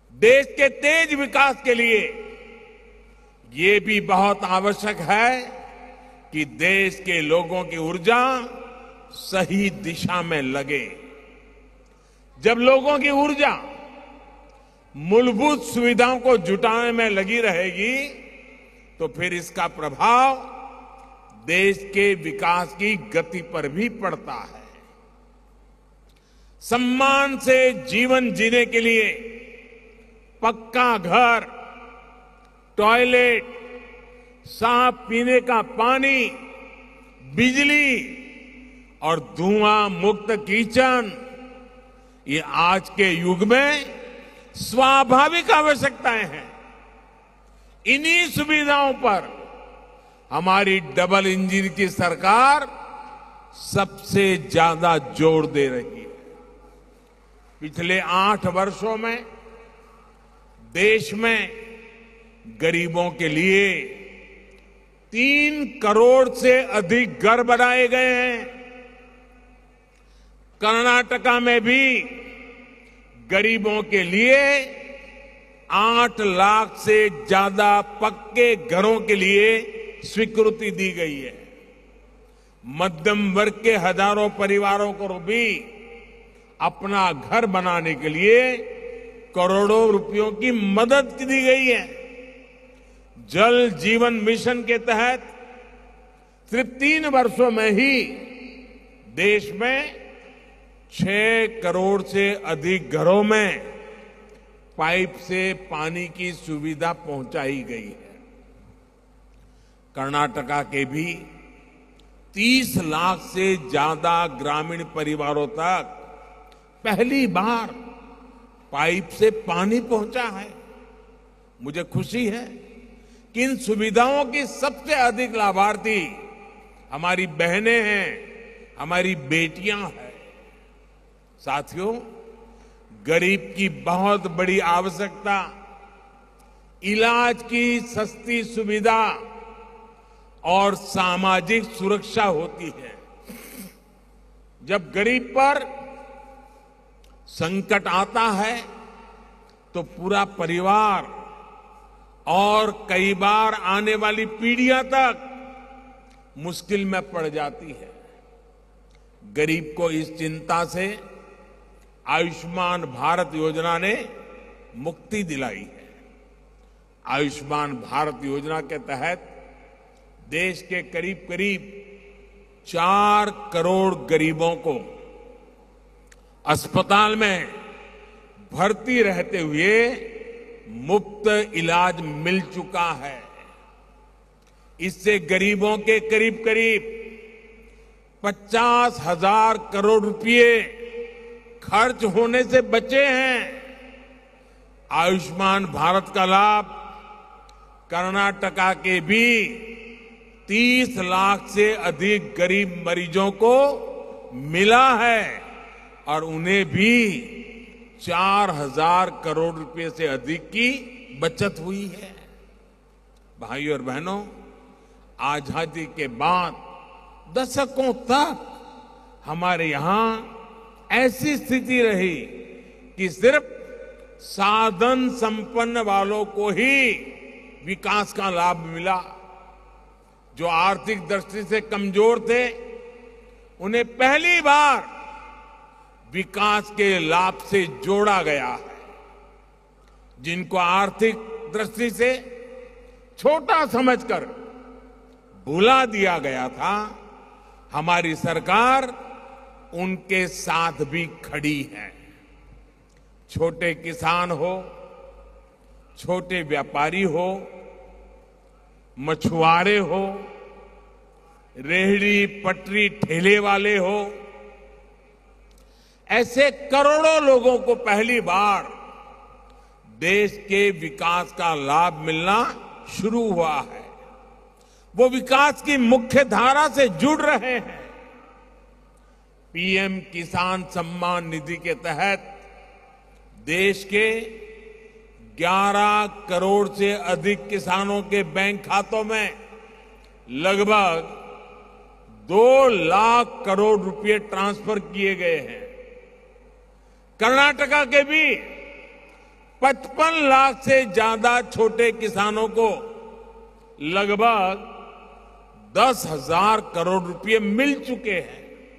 देश के तेज विकास के लिए ये भी बहुत आवश्यक है कि देश के लोगों की ऊर्जा सही दिशा में लगे। जब लोगों की ऊर्जा मूलभूत सुविधाओं को जुटाने में लगी रहेगी तो फिर इसका प्रभाव देश के विकास की गति पर भी पड़ता है। सम्मान से जीवन जीने के लिए पक्का घर, टॉयलेट, साफ पीने का पानी, बिजली और धुआं मुक्त किचन, ये आज के युग में स्वाभाविक आवश्यकताएं हैं। इन्हीं सुविधाओं पर हमारी डबल इंजन की सरकार सबसे ज्यादा जोर दे रही है। पिछले 8 वर्षों में देश में गरीबों के लिए 3 करोड़ से अधिक घर बनाए गए हैं। कर्नाटका में भी गरीबों के लिए 8 लाख से ज्यादा पक्के घरों के लिए स्वीकृति दी गई है। मध्यम वर्ग के हजारों परिवारों को भी अपना घर बनाने के लिए करोड़ों रुपयों की मदद दी गई है। जल जीवन मिशन के तहत सिर्फ 3 वर्षों में ही देश में 6 करोड़ से अधिक घरों में पाइप से पानी की सुविधा पहुंचाई गई है। कर्नाटका के भी 30 लाख से ज्यादा ग्रामीण परिवारों तक पहली बार पाइप से पानी पहुंचा है। मुझे खुशी है कि इन सुविधाओं की सबसे अधिक लाभार्थी हमारी बहनें हैं, हमारी बेटियां हैं। साथियों, गरीब की बहुत बड़ी आवश्यकता इलाज की सस्ती सुविधा और सामाजिक सुरक्षा होती है। जब गरीब पर संकट आता है तो पूरा परिवार और कई बार आने वाली पीढ़ियां तक मुश्किल में पड़ जाती है। गरीब को इस चिंता से आयुष्मान भारत योजना ने मुक्ति दिलाई है। आयुष्मान भारत योजना के तहत देश के करीब करीब 4 करोड़ गरीबों को अस्पताल में भर्ती रहते हुए मुफ्त इलाज मिल चुका है। इससे गरीबों के करीब करीब 50,000 करोड़ रुपए खर्च होने से बचे हैं। आयुष्मान भारत का लाभ कर्नाटका के भी 30 लाख से अधिक गरीब मरीजों को मिला है और उन्हें भी 4,000 करोड़ रुपए से अधिक की बचत हुई है। भाइयों और बहनों, आजादी के बाद दशकों तक हमारे यहां ऐसी स्थिति रही कि सिर्फ साधन संपन्न वालों को ही विकास का लाभ मिला। जो आर्थिक दृष्टि से कमजोर थे उन्हें पहली बार विकास के लाभ से जोड़ा गया है। जिनको आर्थिक दृष्टि से छोटा समझकर भुला दिया गया था, हमारी सरकार उनके साथ भी खड़ी है। छोटे किसान हो, छोटे व्यापारी हो, मछुआरे हो, रेहड़ी पटरी ठेले वाले हो, ऐसे करोड़ों लोगों को पहली बार देश के विकास का लाभ मिलना शुरू हुआ है। वो विकास की मुख्य धारा से जुड़ रहे हैं। पीएम किसान सम्मान निधि के तहत देश के 11 करोड़ से अधिक किसानों के बैंक खातों में लगभग 2 लाख करोड़ रुपए ट्रांसफर किए गए हैं। कर्नाटका के भी 55 लाख से ज्यादा छोटे किसानों को लगभग 10,000 करोड़ रुपए मिल चुके हैं।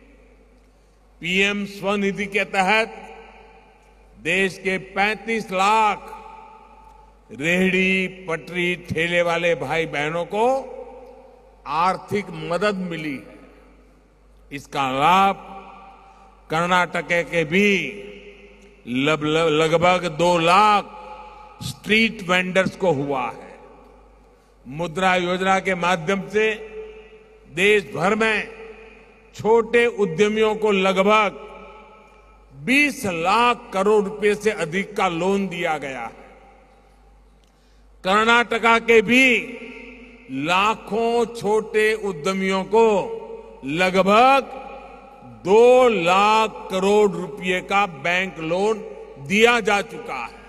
पीएम स्वनिधि के तहत देश के 35 लाख रेहड़ी पटरी ठेले वाले भाई बहनों को आर्थिक मदद मिली है। इसका लाभ कर्नाटक के भी लगभग 2 लाख स्ट्रीट वेंडर्स को हुआ है। मुद्रा योजना के माध्यम से देश भर में छोटे उद्यमियों को लगभग 20 लाख करोड़ रुपए से अधिक का लोन दिया गया है। कर्नाटका के भी लाखों छोटे उद्यमियों को लगभग 2 लाख करोड़ रुपए का बैंक लोन दिया जा चुका है।